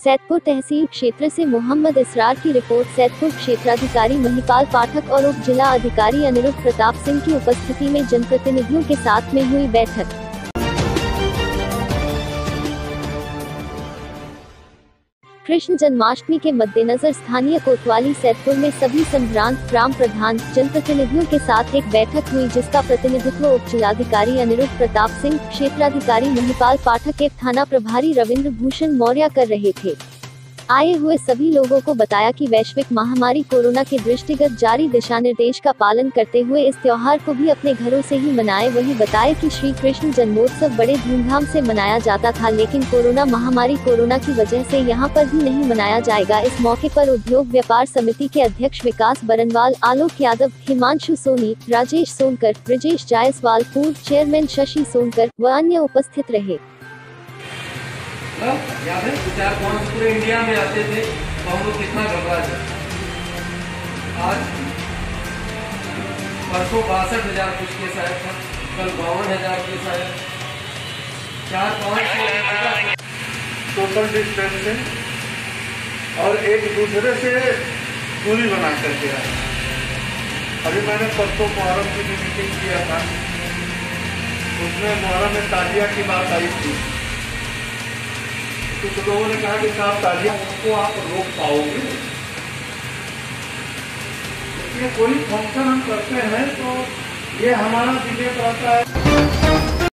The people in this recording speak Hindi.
सैदपुर तहसील क्षेत्र से मोहम्मद इसरार की रिपोर्ट। सैदपुर क्षेत्राधिकारी महिपाल पाठक और उप जिला अधिकारी अनिरुद्ध प्रताप सिंह की उपस्थिति में जनप्रतिनिधियों के साथ में हुई बैठक। कृष्ण जन्माष्टमी के मद्देनजर स्थानीय कोतवाली सैदपुर में सभी संभ्रांत ग्राम प्रधान जनप्रतिनिधियों के साथ एक बैठक हुई, जिसका प्रतिनिधित्व उप जिलाधिकारी अनिरुद्ध प्रताप सिंह, क्षेत्राधिकारी महिपाल पाठक एवं थाना प्रभारी रविंद्र भूषण मौर्य कर रहे थे। आए हुए सभी लोगों को बताया कि वैश्विक महामारी कोरोना के दृष्टिगत जारी दिशा निर्देश का पालन करते हुए इस त्योहार को भी अपने घरों से ही मनाएं। वही बताए कि श्री कृष्ण जन्मोत्सव बड़े धूमधाम से मनाया जाता था, लेकिन कोरोना महामारी की वजह से यहाँ पर भी नहीं मनाया जाएगा। इस मौके पर उद्योग व्यापार समिति के अध्यक्ष विकास बरनवाल, आलोक यादव, हिमांशु सोनी, राजेश सोनकर, ब्रजेश जायसवाल, पूर्व चेयरमैन शशि सोनकर व अन्य उपस्थित रहे। याद है विचार कौन पूरे इंडिया में आते थे तो हम लोग कितना घबरा थे। आज परसों 62,000 कुछ केस आया था, कल 52,000 केस आया। 4-5 सोशल डिस्टेंसिंग और एक दूसरे से दूरी बना करके आए। अभी मैंने परसों मुहर्रम की भी मीटिंग किया था, उसमें मुहर्रम में ताजिया की बात आई थी। कुछ लोगों ने कहा कि साहब ताजिया उसको आप रोक पाओगे, इसलिए कोई फंक्शन हम करते हैं तो ये हमारा विवेक रहता है।